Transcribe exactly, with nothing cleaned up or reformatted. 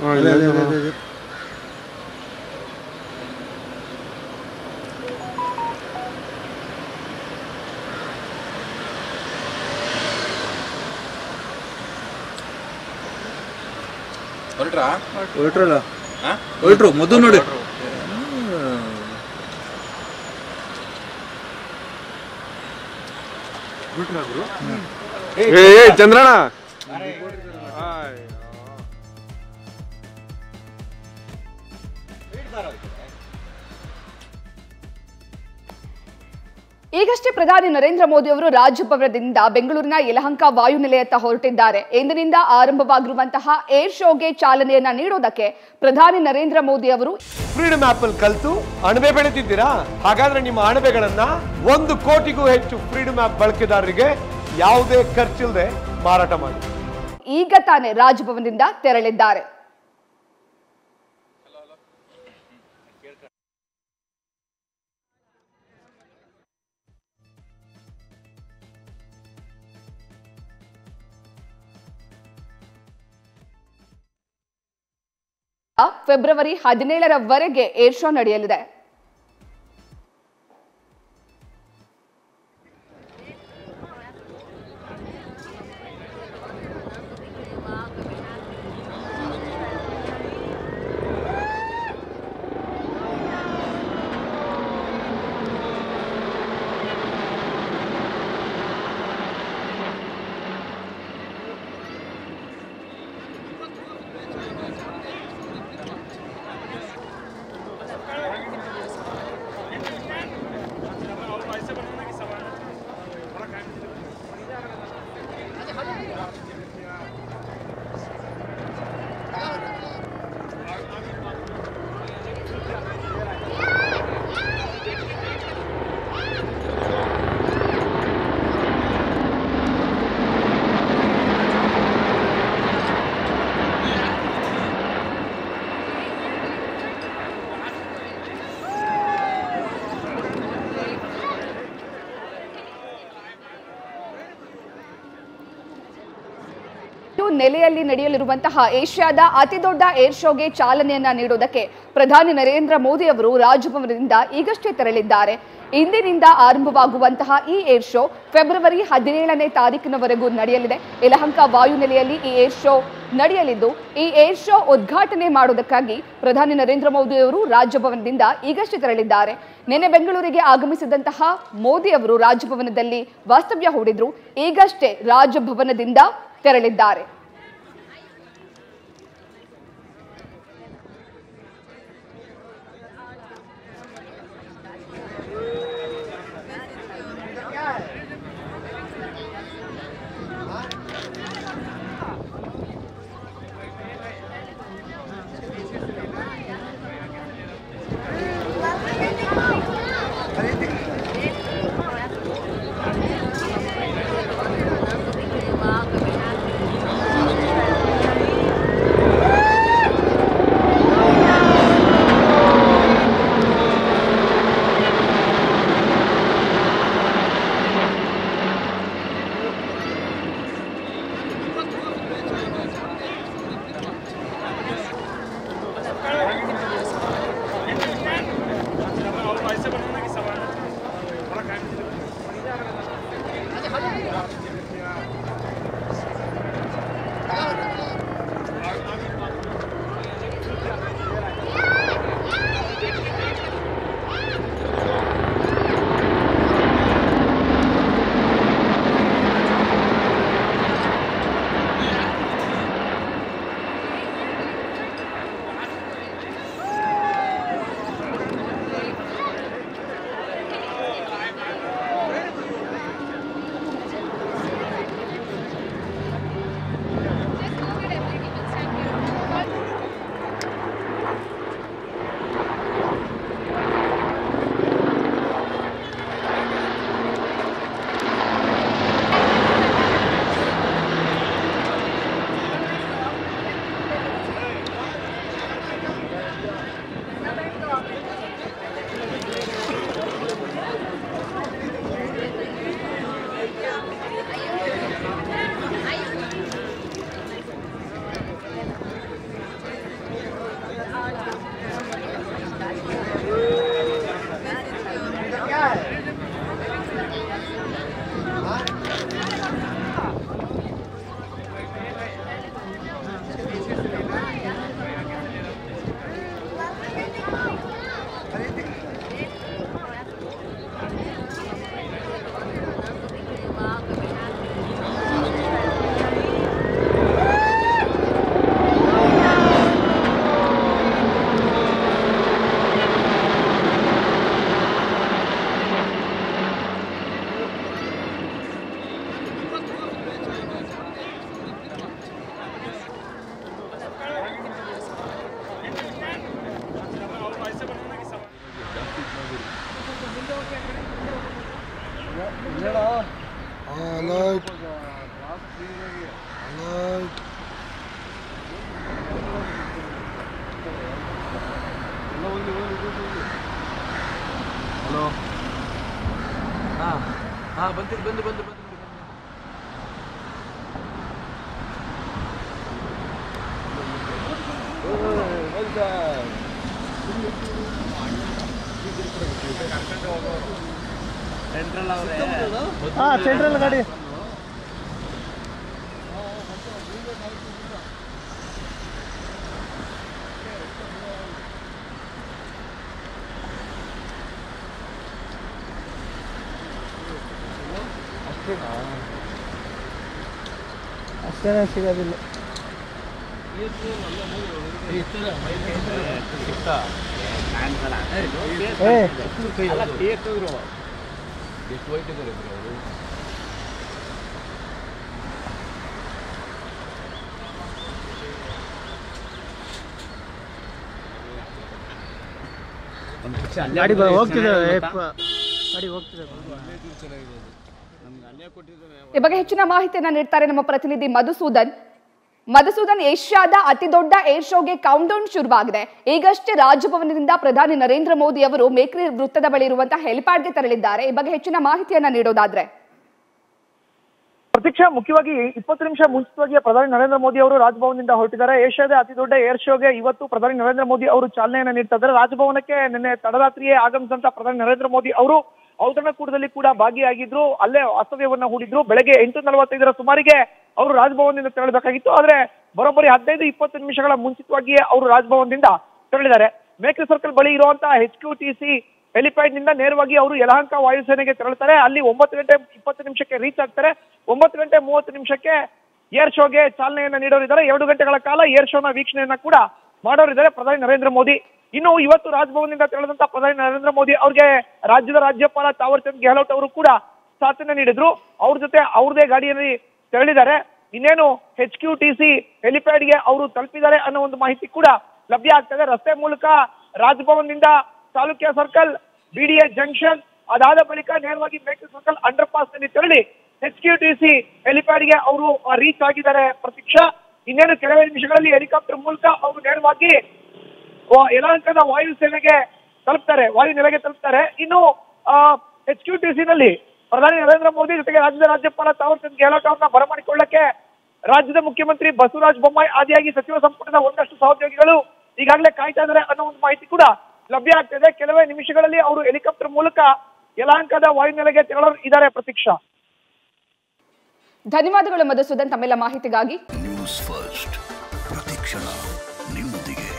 ಹೊರಟ್ರಾ ಹೊರಟ್ರಲ್ಲ ಹೊರಟ್ರು ಮೊದಲು ನೋಡಿ ಚಂದ್ರಣ್ಣ ಈಗಷ್ಟೇ ಪ್ರಧಾನಿ ನರೇಂದ್ರ ಮೋದಿ ಅವರು ರಾಜಭವನದಿಂದ ಬೆಂಗಳೂರಿನ ಯಲಹಂಕ ವಾಯುನೆಲೆಯತ್ತ ಹೊರಟಿದ್ದಾರೆ. ಇಂದಿನಿಂದ ಆರಂಭವಾಗಿರುವಂತಹ ಏರ್ ಶೋಗೆ ಚಾಲನೆಯನ್ನ ನೀಡೋದಕ್ಕೆ ಪ್ರಧಾನಿ ನರೇಂದ್ರ ಮೋದಿ ಅವರು ಫ್ರೀಡಮ್ ಆಪ್ ಅಲ್ಲಿ ಕಲಿತು ಅಣಬೆ ಬೆಳೆದಿದ್ದೀರಾ? ಹಾಗಾದ್ರೆ ನಿಮ್ಮ ಅಣಬೆಗಳನ್ನ ಒಂದು ಕೋಟಿಗೂ ಹೆಚ್ಚು ಫ್ರೀಡಮ್ ಆಪ್ ಬಳಕೆದಾರರಿಗೆ ಯಾವುದೇ ಖರ್ಚಿಲ್ಲದೆ ಮಾರಾಟ ಮಾಡಿ. ಈಗ ತಾನೇ ರಾಜಭವನದಿಂದ ತೆರಳಿದ್ದಾರೆ. ಫೆಬ್ರವರಿ ಹದಿನೇಳರವರೆಗೆ ಏರ್ ಶೋ ನಡೆಯಲಿದೆ. ನೆಲೆಯಲ್ಲಿ ನಡೆಯಲಿರುವಂತಹ ಏಷ್ಯಾದ ಅತಿದೊಡ್ಡ ಏರ್ ಶೋಗೆ ಚಾಲನೆಯನ್ನ ನೀಡೋದಕ್ಕೆ ಪ್ರಧಾನಿ ನರೇಂದ್ರ ಮೋದಿ ಅವರು ರಾಜಭವನದಿಂದ ಈಗಷ್ಟೇ ತೆರಳಿದ್ದಾರೆ. ಇಂದಿನಿಂದ ಆರಂಭವಾಗುವಂತಹ ಈ ಏರ್ ಶೋ ಫೆಬ್ರವರಿ ಹದಿನೇಳನೇ ತಾರೀಕಿನವರೆಗೂ ನಡೆಯಲಿದೆ. ಯಲಹಂಕ ವಾಯುನೆಲೆಯಲ್ಲಿ ಈ ಏರ್ ಶೋ ನಡೆಯಲಿದ್ದು, ಈ ಏರ್ ಶೋ ಉದ್ಘಾಟನೆ ಮಾಡೋದಕ್ಕಾಗಿ ಪ್ರಧಾನಿ ನರೇಂದ್ರ ಮೋದಿ ಅವರು ರಾಜಭವನದಿಂದ ಈಗಷ್ಟೇ ತೆರಳಿದ್ದಾರೆ. ನಿನ್ನೆ ಬೆಂಗಳೂರಿಗೆ ಆಗಮಿಸಿದಂತಹ ಮೋದಿ ಅವರು ರಾಜಭವನದಲ್ಲಿ ವಾಸ್ತವ್ಯ ಹೂಡಿದ್ರು. ಈಗಷ್ಟೇ ರಾಜಭವನದಿಂದ ತೆರಳಿದ್ದಾರೆ. ಹಲೋ ಹಾಂ ಹಾಂ ಬಂತು ಬಂದು ಬಂದು ಬಂದು ಹಾಂ ಸೆಂಟ್ರಲ್ ಗಾಡಿ ಅಷ್ಟೇನೇ ಸಿಗೋದಿಲ್ಲ. ಗಾಡಿ ಹೋಗ್ತಿದೆ ಗಾಡಿ ಹೋಗ್ತಿದೆ. ಈ ಬಗ್ಗೆ ಹೆಚ್ಚಿನ ಮಾಹಿತಿಯನ್ನ ನೀಡ್ತಾರೆ ನಮ್ಮ ಪ್ರತಿನಿಧಿ ಮಧುಸೂದನ್. ಮಧುಸೂದನ್, ಏಷ್ಯಾದ ಅತಿ ದೊಡ್ಡ ಏರ್ ಶೋಗೆ ಕೌಂಟ್ ಡೌನ್ ಶುರುವಾಗಿದೆ. ಈಗಷ್ಟೇ ರಾಜಭವನದಿಂದ ಪ್ರಧಾನಿ ನರೇಂದ್ರ ಮೋದಿ ಅವರು ಮೇಕ್ರಿ ವೃತ್ತದ ಬಳಿ ಇರುವಂತಹ ಹೆಲಿಪ್ಯಾಡ್ಗೆ ತೆರಳಿದ್ದಾರೆ. ಈ ಬಗ್ಗೆ ಹೆಚ್ಚಿನ ಮಾಹಿತಿಯನ್ನ ನೀಡೋದಾದ್ರೆ ಪ್ರತೀಕ್ಷಾ, ಮುಖ್ಯವಾಗಿ ಇಪ್ಪತ್ತು ನಿಮಿಷ ಮುಂಚಿತವಾಗಿ ಪ್ರಧಾನಿ ನರೇಂದ್ರ ಮೋದಿ ಅವರು ರಾಜಭವನದಿಂದ ಹೊರಟಿದ್ದಾರೆ. ಏಷ್ಯಾದ ಅತಿ ದೊಡ್ಡ ಏರ್ ಶೋಗೆ ಇವತ್ತು ಪ್ರಧಾನಿ ನರೇಂದ್ರ ಮೋದಿ ಅವರು ಚಾಲನೆಯನ್ನ ನೀಡ್ತಾ ಇದ್ದಾರೆ. ರಾಜಭವನಕ್ಕೆ ನಿನ್ನೆ ತಡರಾತ್ರಿಯೇ ಆಗಮಿಸಿದಂತ ಪ್ರಧಾನಿ ನರೇಂದ್ರ ಮೋದಿ ಅವರು ಔತಣಕೂಟದಲ್ಲಿ ಕೂಡ ಭಾಗಿಯಾಗಿದ್ರು. ಅಲ್ಲೇ ವಾಸ್ತವ್ಯವನ್ನ ಹೂಡಿದ್ರು. ಬೆಳಗ್ಗೆ ಎಂಟು ನಲವತ್ತೈದರ ಸುಮಾರಿಗೆ ಅವರು ರಾಜಭವನದಿಂದ ತೆರಳಬೇಕಾಗಿತ್ತು. ಆದ್ರೆ ಬರೋಬ್ಬರಿ ಹದಿನೈದು ಇಪ್ಪತ್ತು ನಿಮಿಷಗಳ ಮುಂಚಿತವಾಗಿಯೇ ಅವರು ರಾಜಭವನದಿಂದ ತೆರಳಿದ್ದಾರೆ. ಮೇಕ್ರಿ ಸರ್ಕಲ್ ಬಳಿ ಇರುವಂತಹ H Q T C helipad ನಿಂದ ನೇರವಾಗಿ ಅವರು ಯಲಹಂಕ ವಾಯುಸೇನೆಗೆ ತೆರಳುತ್ತಾರೆ. ಅಲ್ಲಿ ಒಂಬತ್ತು ಗಂಟೆ ಇಪ್ಪತ್ತು ನಿಮಿಷಕ್ಕೆ ರೀಚ್ ಆಗ್ತಾರೆ. ಒಂಬತ್ತು ಗಂಟೆ ಮೂವತ್ತು ನಿಮಿಷಕ್ಕೆ ಏರ್ ಶೋಗೆ ಚಾಲನೆಯನ್ನ ನೀಡೋರಿದ್ದಾರೆ. ಎರಡು ಗಂಟೆಗಳ ಕಾಲ ಏರ್ ಶೋನ ವೀಕ್ಷಣೆಯನ್ನ ಕೂಡ ಮಾಡೋರಿದ್ದಾರೆ ಪ್ರಧಾನಿ ನರೇಂದ್ರ ಮೋದಿ. ಇನ್ನು ಇವತ್ತು ರಾಜಭವನದಿಂದ ತೆರಳಿದಂತ ಪ್ರಧಾನಿ ನರೇಂದ್ರ ಮೋದಿ ಅವ್ರಿಗೆ ರಾಜ್ಯದ ರಾಜ್ಯಪಾಲ ತಾವರ್ ಚಂದ್ ಗೆಹ್ಲೋಟ್ ಅವರು ಕೂಡ ಸಾಥನ್ನ ನೀಡಿದ್ರು. ಅವ್ರ ಜೊತೆ ಅವ್ರದೇ ಗಾಡಿಯಲ್ಲಿ ತೆರಳಿದ್ದಾರೆ. ಇನ್ನೇನು ಎಚ್ ಕ್ಯೂ ಟಿ ಸಿ ಹೆಲಿಪ್ಯಾಡ್ಗೆ ಅವರು ತಲುಪಿದ್ದಾರೆ ಅನ್ನೋ ಒಂದು ಮಾಹಿತಿ ಕೂಡ ಲಭ್ಯ ಆಗ್ತದೆ. ರಸ್ತೆ ಮೂಲಕ ರಾಜಭವನದಿಂದ ಚಾಲುಕ್ಯ ಸರ್ಕಲ್, ಬಿಡಿಎ ಜಂಕ್ಷನ್, ಅದಾದ ಬಳಿಕ ನೇರವಾಗಿ ಮೇಕ್ರಿ ಸರ್ಕಲ್ ಅಂಡರ್ ಪಾಸ್ ನಲ್ಲಿ ತೆರಳಿ ಎಚ್ ಕ್ಯೂ ಟಿ ಸಿ ಹೆಲಿಪ್ಯಾಡ್ಗೆ ಅವರು ರೀಚ್ ಆಗಿದ್ದಾರೆ. ಪ್ರತೀಕ್ಷಾ, ಇನ್ನೇನು ಕೆಲವೇ ನಿಮಿಷಗಳಲ್ಲಿ ಹೆಲಿಕಾಪ್ಟರ್ ಮೂಲಕ ಅವರು ನೇರವಾಗಿ ಯಲಹಂಕದ ವಾಯುಸೇನೆಗೆ ತಲುಪ್ತಾರೆ, ವಾಯು ನೆಲೆಗೆ ತಲುಪ್ತಾರೆ. ಇನ್ನು ಎಚ್ ಕ್ಯೂ ಟಿ ಸಿ ನಲ್ಲಿ ಪ್ರಧಾನಿ ನರೇಂದ್ರ ಮೋದಿ ಜೊತೆಗೆ ರಾಜ್ಯದ ರಾಜ್ಯಪಾಲ ತಾವರ್ ಚಂದ್ ಗೆಹ್ಲೋಟ್ ಅವರನ್ನ ಬರಮಾಡಿಕೊಳ್ಳಕ್ಕೆ ರಾಜ್ಯದ ಮುಖ್ಯಮಂತ್ರಿ ಬಸವರಾಜ ಬೊಮ್ಮಾಯಿ ಆದಿಯಾಗಿ ಸಚಿವ ಸಂಪುಟದ ಒಂದಷ್ಟು ಸಹೋದ್ಯೋಗಿಗಳು ಈಗಾಗಲೇ ಕಾಯ್ತಾ ಇದ್ದಾರೆ ಅನ್ನೋ ಒಂದು ಮಾಹಿತಿ ಕೂಡ ಲಭ್ಯ ಆಗ್ತಿದೆ. ಕೆಲವೇ ನಿಮಿಷಗಳಲ್ಲಿ ಅವರು ಹೆಲಿಕಾಪ್ಟರ್ ಮೂಲಕ ಯಲಹಂಕದ ವಾಯುನೆಲೆಗೆ ತೆರಳಲು ಇದ್ದಾರೆ. ಪ್ರತೀಕ್ಷಾ, ಧನ್ಯವಾದಗಳು ಮಧುಸೂದನ್ ತಮ್ಮೆಲ್ಲ ಮಾಹಿತಿಗಾಗಿ. ನ್ಯೂಸ್ ಫಸ್ಟ್ ಪ್ರತಿಕ್ಷಣ ನಿಮ್ಮೊಂದಿಗೆ.